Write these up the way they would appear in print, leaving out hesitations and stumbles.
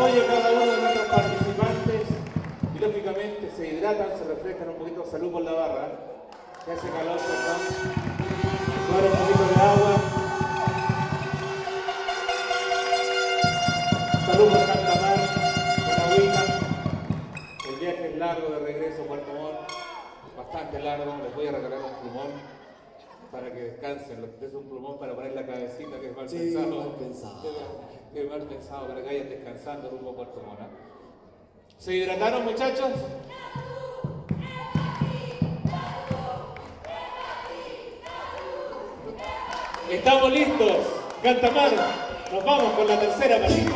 oye cada uno de nuestros participantes y lógicamente se hidratan, se refrescan un poquito. Salud por la barra, que hace calor, perdón. Tomar un poquito de agua. Salud por Cantamar, por agüita. El viaje es largo de regreso a Puerto Montt, bastante largo. Les voy a regalar un plumón para que descansen. Es un plumón para poner la cabecita, que es mal pensado. Mal pensado. Que es mal pensado, para que vayan descansando rumbo a Puerto Montt. ¿Se hidrataron, muchachos? Estamos listos. Cantamar, nos vamos con la tercera patita.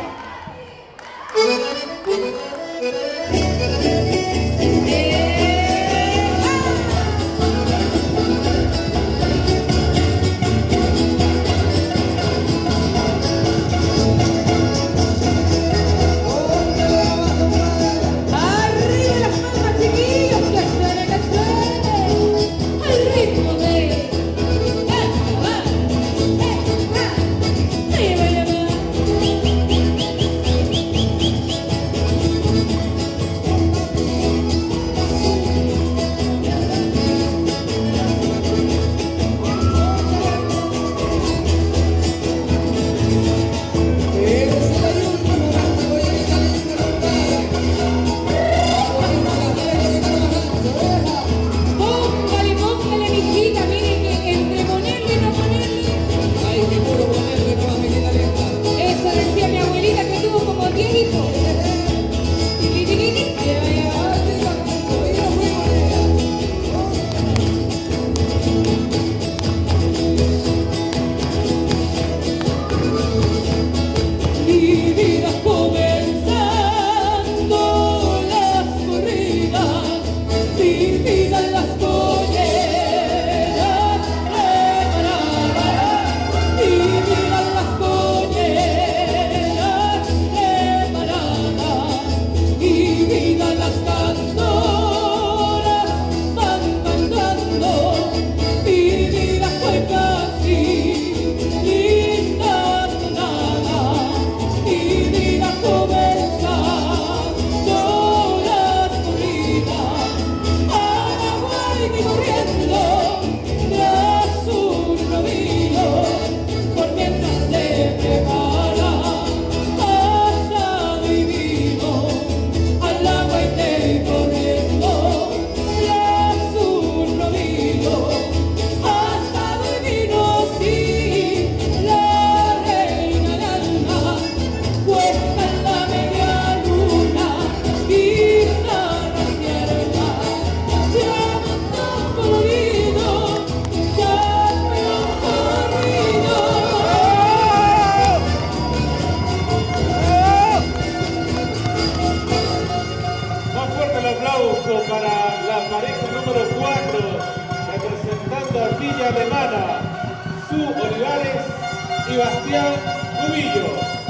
Para la pareja número 4, representando a Villa Alemana, Su Olivares y Bastián Cubillos.